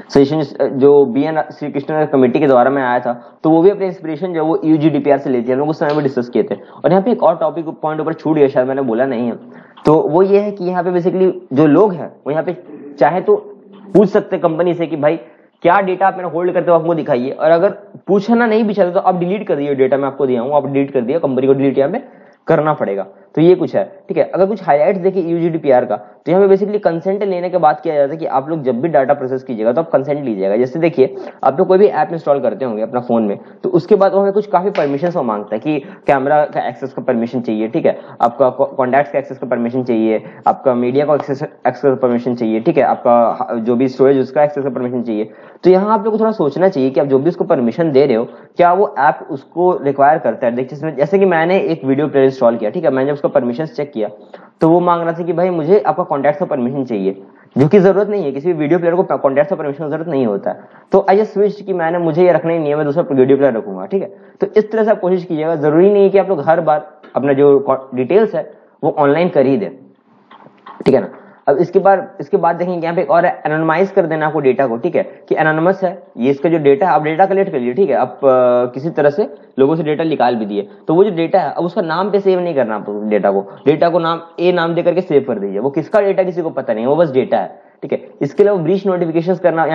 सजेशन जो BN श्री कृष्ण कमेटी के द्वारा में आया था, तो वो भी अपनी इंस्पिरेशन जो वो UGDPR से लेती है, हम लोग उस समय में डिस्कस किए थे। और यहाँ पे एक और टॉपिक पॉइंट ऊपर छूट गया, शायद मैंने बोला नहीं है, तो वो ये है कि यहाँ पे बेसिकली जो लोग हैं वो यहाँ पे चाहे तो पूछ सकते कंपनी से कि भाई क्या डेटा आप मेरा होल्ड करते हो, आपको दिखाइए, और अगर पूछना नहीं भी चाहते तो आप डिलीट कर दिए, डेटा मैं आपको दिया हूँ आप डिलीट कर दिया, कंपनी को डिलीट यहाँ पे करना पड़ेगा। तो ये कुछ है, ठीक है। अगर कुछ हाईलाइट्स देखिए UGDPR का, तो यहाँ पे बेसिकली कंसेंट लेने के बाद किया जाता है कि आप लोग जब भी डाटा प्रोसेस कीजिएगा तो आप कंसेंट लीजिएगा। जैसे देखिए आप लोग कोई भी ऐप इंस्टॉल करते होंगे अपना फोन में, तो उसके बाद वो हमें कुछ काफी परमिशन वो मांगता है कि कैमरा का एक्सेस का परमिशन चाहिए, ठीक है, आपका कॉन्टैक्ट्स का एक्सेस का परमिशन चाहिए, आपका मीडिया का एक्सेस का परमिशन चाहिए, ठीक है, आपका जो भी स्टोरेज उसका एक्सेस का परमिशन चाहिए। तो यहाँ आप लोग को थोड़ा सोचना चाहिए कि आप जो भी उसको परमिशन दे रहे हो क्या वो ऐप उसको रिक्वायर करता है। देखिए जैसे कि मैंने एक वीडियो प्लेयर इंस्टॉल किया, ठीक है, मैंने उसका परमिशन चेक किया तो वो मांग रहा था कि भाई मुझे आपका कॉन्टैक्ट का परमिशन चाहिए, जो कि जरूरत नहीं है, किसी भी वीडियो प्लेयर को कॉन्टैक्ट का परमिशन जरूरत नहीं होता है। तो आई जस्ट स्विच कि मैंने मुझे ये रखना ही नहीं है, मैं दूसरा वीडियो प्लेयर रखूंगा, ठीक है। तो इस तरह से आप कोशिश कीजिएगा, जरूरी नहीं है कि आप लोग हर बार अपना जो डिटेल्स है वो ऑनलाइन कर ही दें, ठीक है ना। अब इसके बाद देखेंगे यहाँ पे और एनोनिमाइज कर देना आपको डेटा को, ठीक है, कि एनोनिमस है ये, इसका जो डेटा है आप डेटा कलेक्ट कर लिए, ठीक है, आप किसी तरह से लोगों से डेटा निकाल भी दिए, तो वो जो डेटा है अब उसका नाम पे सेव नहीं करना आपको, डेटा को नाम ए नाम दे करके सेव कर दीजिए, वो किसका डेटा किसी को पता नहीं है, वो बस डेटा है, ठीक है। इसके अलावा ब्रीच नोटिफिकेशन करना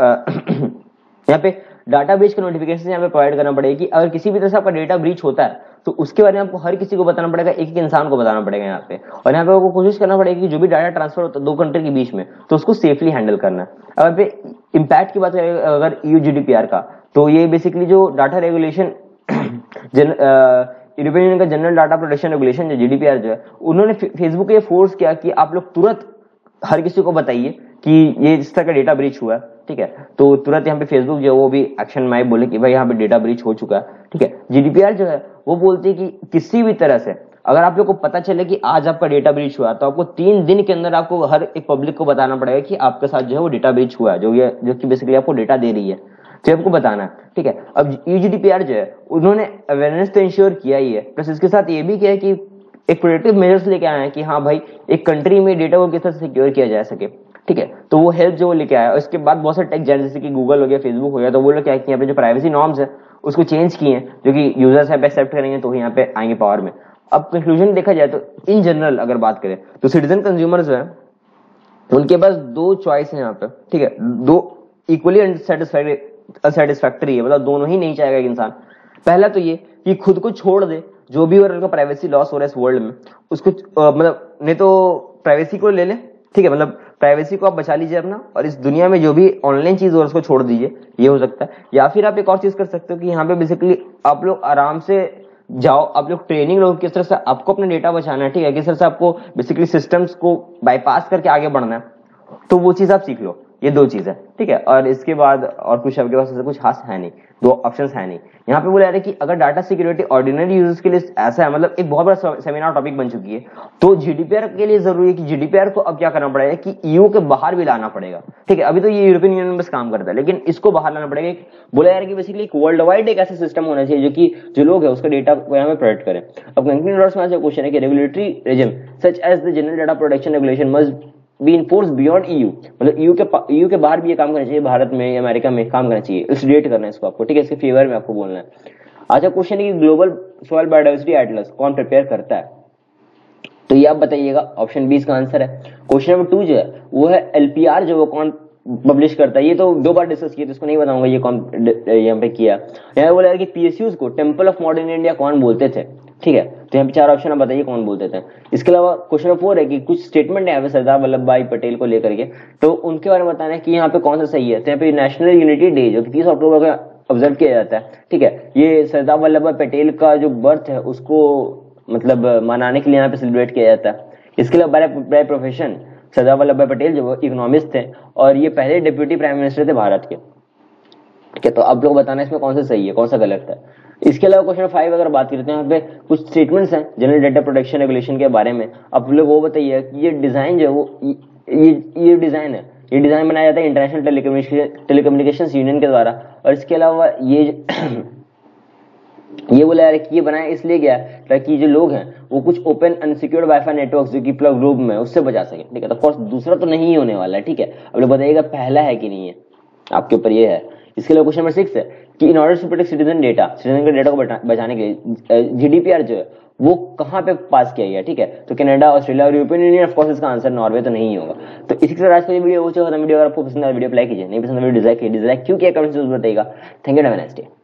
यहाँ पे डाटा ब्रीच का नोटिफिकेशन यहाँ पे प्रोवाइड करना पड़ेगा कि अगर किसी भी तरह से आपका डेटा ब्रीच होता है तो उसके बारे में आपको हर किसी को बताना पड़ेगा, एक एक इंसान को बताना पड़ेगा यहाँ पे। और यहाँ पे आपको कोशिश करना पड़ेगी कि जो भी डाटा ट्रांसफर होता है दो कंट्री के बीच में तो उसको सेफली हैंडल करना है। अगर पे इम्पैक्ट की बात करें अगर UGDPR का, तो ये बेसिकली जो डाटा रेगुलेशन यूरोपियन यूनियन का जनरल डाटा प्रोटेक्शन रेगुलेशन जो GDPR जो है, उन्होंने फेसबुक को ये फोर्स किया कि आप लोग तुरंत हर किसी को बताइए कि ये इस तरह का डेटा ब्रीच हुआ है, ठीक है। तो तुरंत यहाँ पे फेसबुक जो है वो भी एक्शन में बोले कि भाई यहाँ पे डेटा ब्रीच हो चुका है, ठीक है। GDPR जो है वो बोलती है कि किसी भी तरह से अगर आप लोग को पता चले कि आज आपका डेटा ब्रीच हुआ तो आपको 3 दिन के अंदर आपको हर एक पब्लिक को बताना पड़ेगा कि आपके साथ जो है वो डेटा ब्रीच हुआ है, जो कि बेसिकली आपको डेटा दे रही है, तो आपको बताना है, ठीक है। अब UGDPR जो है उन्होंने अवेयरनेस तो इंश्योर किया ही है, प्लस इसके साथ ये भी किया है कि एक प्रोटेक्टिव मेजर्स लेके आए हैं कि हाँ भाई एक कंट्री में डेटा को किस तरह से सिक्योर किया जा सके, ठीक है। तो वो हेल्प जो वो लेके आया, उसके बाद बहुत सारे टेक जैसे कि गूगल हो गया, फेसबुक हो गया, तो वो लोग क्या किए, अपने जो प्राइवेसी नॉर्म्स है उसको चेंज किए हैं, जो कि यूजर्स यहाँ पे एक्सेप्ट करेंगे तो यहाँ पे आएंगे पावर में। अब कंक्लूजन देखा जाए तो इन जनरल अगर बात करें तो सिटीजन कंज्यूमर्स जो है उनके पास 2 चॉइस है यहाँ पे, ठीक है, 2 इक्वली अनसेटिस्फैक्टरी है, मतलब दोनों ही नहीं चाहेगा एक इंसान। पहला तो ये कि खुद को छोड़ दे, जो भी उनका प्राइवेसी लॉस हो रहा है इस वर्ल्ड में उसको मतलब नहीं तो प्राइवेसी को ले ले, ठीक है, मतलब प्राइवेसी को आप बचा लीजिए अपना, और इस दुनिया में जो भी ऑनलाइन चीज हो उसको छोड़ दीजिए, ये हो सकता है। या फिर आप एक और चीज कर सकते हो कि यहाँ पे बेसिकली आप लोग आराम से जाओ, आप लोग ट्रेनिंग लो किस तरह से आपको अपना डेटा बचाना है, ठीक है, किस तरह से आपको बेसिकली सिस्टम्स को बाईपास करके आगे बढ़ना है, तो वो चीज आप सीख लो। ये 2 चीज है, ठीक है। और इसके बाद और कुछ आपके पास ऐसा कुछ खास है नहीं, 2 ऑप्शंस है नहीं। यहाँ पे बोला जा रहा है कि अगर डाटा सिक्योरिटी ऑर्डिनरी यूजर्स के लिए ऐसा है, मतलब एक बहुत बड़ा सेमिनार टॉपिक बन चुकी है, तो GDPR के लिए जरूरी है कि GDPR को अब क्या करना पड़ेगा कि EU के बाहर भी लाना पड़ेगा, ठीक है। अभी तो ये यूरोपियन यूनियन में बस काम करता है, लेकिन इसको बाहर लाना पड़ेगा। बोला जा रहा है कि बेसिकली एक वर्ल्ड वाइड एक ऐसा सिस्टम होना चाहिए जो कि जो लोग है उसका डेटा को यहाँ पे प्रोटेक्ट करे। अब कंक्लूजन नोट्स में क्वेश्चन है कि regulatory regime such as the general data protection regulation must be enforce beyond EU, मतलब EU के बाहर भी ये काम करना चाहिए, भारत में या अमेरिका में काम करना चाहिए, स्टेट करना है इसको आपको, ठीक है, इसके फेवर में आपको बोलना है। अच्छा क्वेश्चन है कि ग्लोबल सॉइल बायोडाइवर्सिटी एटलस कौन प्रिपेयर करता है, तो ये आप बताइएगा, ऑप्शन बी इसका आंसर है। क्वेश्चन नंबर 2 जो है वो है LPR जो वो कौन पब्लिश करता है, ये तो 2 बार डिस्कस किया तो इसको नहीं बताऊंगा ये कौन यहाँ पे किया। यहाँ बोला कि PSUs को टेम्पल ऑफ मॉडर्न इंडिया कौन बोलते थे, ठीक है, तो यहाँ पे 4 ऑप्शन आप बताइए कौन बोलते थे। इसके अलावा क्वेश्चन नंबर 4 है कि कुछ स्टेटमेंट है सरदार वल्लभ भाई पटेल को लेकर के, तो उनके बारे में बताना है कि यहाँ पे कौन सा सही है। तो यहाँ पे नेशनल यूनिटी डे जो 30 अक्टूबर को ऑब्जर्व किया जाता है, ठीक है, ये सरदार वल्लभ भाई पटेल का जो बर्थ है उसको मतलब मनाने के लिए यहाँ पे सेलिब्रेट किया जाता है। इसके अलावा बाय प्रोफेशन सरदार वल्लभ भाई पटेल जो इकोनॉमिस्ट थे और ये पहले डिप्यूटी प्राइम मिनिस्टर थे भारत के, ठीक है। तो आप लोग बताना इसमें कौन सा सही है कौन सा गलत है। इसके अलावा क्वेश्चन 5 अगर बात करते हैं, यहाँ पे कुछ स्टेटमेंट्स हैं जनरल डेटा प्रोटेक्शन रेगुलेशन के बारे में, आप लोग वो बताइए कि ये डिजाइन जो है वो ये डिजाइन है, ये डिजाइन बनाया जाता है इंटरनेशनल टेलीकम्युनिकेशन यूनियन के द्वारा। और इसके अलावा ये बोला यार कि ये बनाया इसलिए गया ताकि जो लोग हैं वो कुछ ओपन अनसिक्योर्ड वाईफाई नेटवर्क जो कि प्लग ग्रुप में उससे बचा सके, ठीक है। तो कोर्स दूसरा तो नहीं होने वाला है, ठीक है। अब लोग बताइएगा पहला है कि नहीं है। आपके ऊपर ये है। इसके लिए क्वेश्चन नंबर 6 है कि in order to protect citizen data, citizen के डेटा को बचाने के लिए जीडीपीआर जो है वो कहाँ पे पास किया गया, ठीक है, तो कनाडा, ऑस्ट्रेलिया और यूरोपियन यूनियन। ऑफ कोर्स इसका आंसर नॉर्वे तो नहीं होगा। तो इसी के साथ आज का ये वीडियो हो चुका। वीडियो अगर आपको पसंद है वीडियो को लाइक कीजिए, नहीं पसंद वीडियो डिसलाइक कीजिए। डिसलाइक क्यों किया कमेंट में बताइएगा। Thank you, have a nice day.